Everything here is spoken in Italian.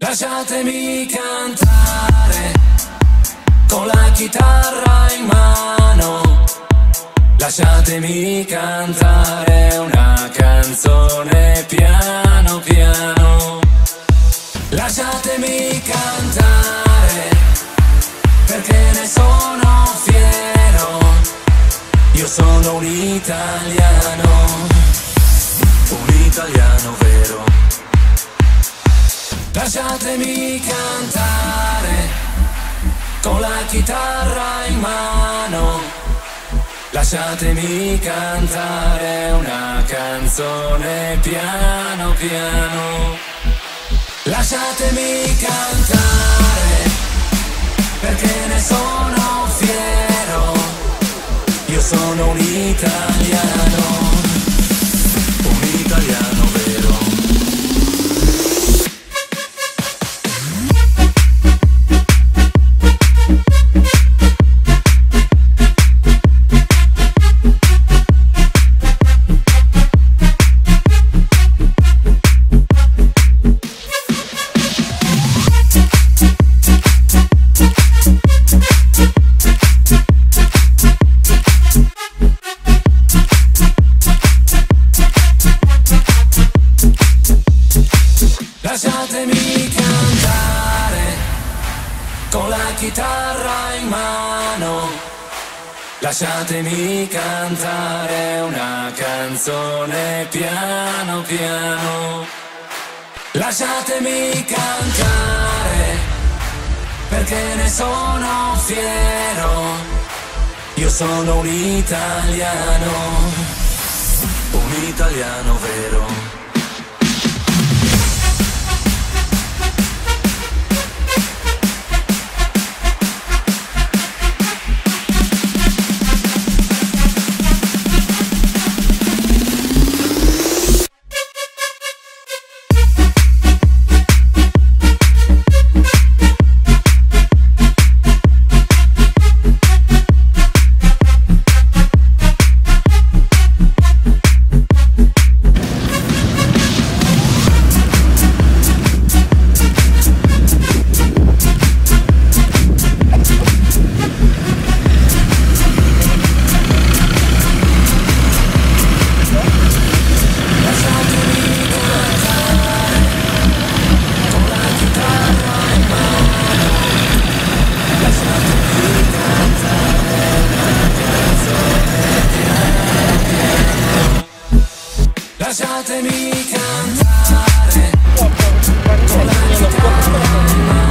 Lasciatemi cantare con la chitarra in mano. Lasciatemi cantare una canzone piano piano. Lasciatemi cantare perché ne sono fiero. Io sono un italiano vero. Lasciatemi cantare con la chitarra in mano. Lasciatemi cantare una canzone piano piano. Lasciatemi cantare perché ne sono fiero. Io sono un italiano vero. Lasciatemi cantare con la chitarra in mano. Lasciatemi cantare una canzone piano piano. Lasciatemi cantare perché ne sono fiero. Io sono un italiano vero. Lasciatemi cantare con la chitarra in mano.